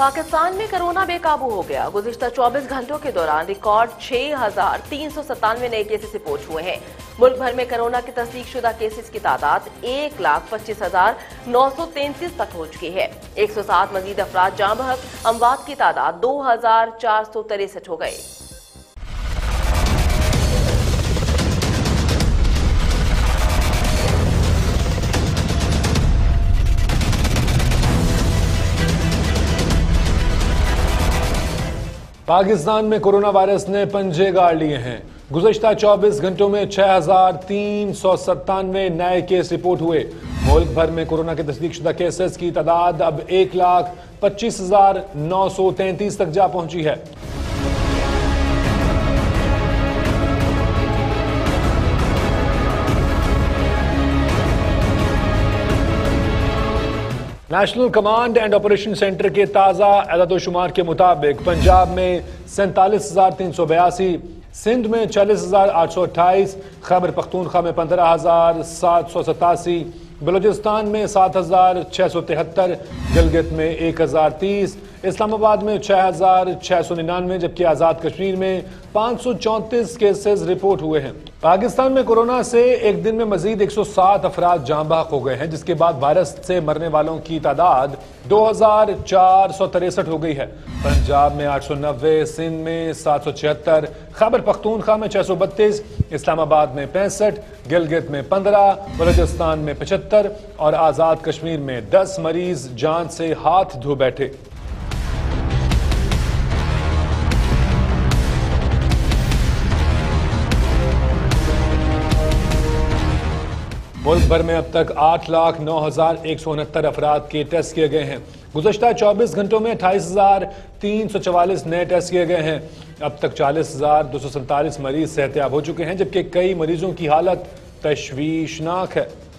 पाकिस्तान में कोरोना बेकाबू हो गया। गुज़िश्ता 24 घंटों के दौरान रिकॉर्ड 6,397 नए केसेस रिपोर्ट हुए हैं। मुल्क भर में कोरोना की तस्दीक शुदा केसेस की तादाद 1,25,933 तक पहुंच गई है। 107 मजीद अफराद जाँ बहक, अमवात की तादाद 2,463 हो गई। पाकिस्तान में कोरोना वायरस ने पंजे गाड़ लिए हैं। गुज़श्ता 24 घंटों में 6,397 नए केस रिपोर्ट हुए। मुल्क भर में कोरोना के तस्दीक शुदा केसेस की तादाद अब 1,25,933 तक जा पहुंची है। National command and operation centre के ताज़ा अदद-ओ-शुमार के मुताबिक पंजाब में 47,382, सिंध में 40,828, खैबर पख्तूनख्वा में 15,787, बलूचिस्तान में 7,673, गिलगित में 1,030, इस्लामाबाद में 6,699, जबकि आज़ाद कश्मीर में 534 केसेस रिपोर्ट हुए हैं। पाकिस्तान में कोरोना से एक दिन में मजीद 107 अफराद जाँ बहक हो गए हैं, जिसके बाद वायरस से मरने वालों की तादाद 2,463 हो गई है। पंजाब में 890, सिंध में 776, खैबर पख्तूनख्वा में 632, इस्लामाबाद में 65, गिलगित में 15, बलूचिस्तान में 75 और आज़ाद कश्मीर में 10 मरीज जान से हाथ धो बैठे। मुल्क भर में अब तक 8,09,169 अफराद के टेस्ट किए गए हैं। गुज़श्ता 24 घंटों में 28,344 नए टेस्ट किए गए हैं। अब तक 40,247 मरीज सेहतयाब हो चुके हैं, जबकि कई मरीजों की हालत तशवीशनाक है।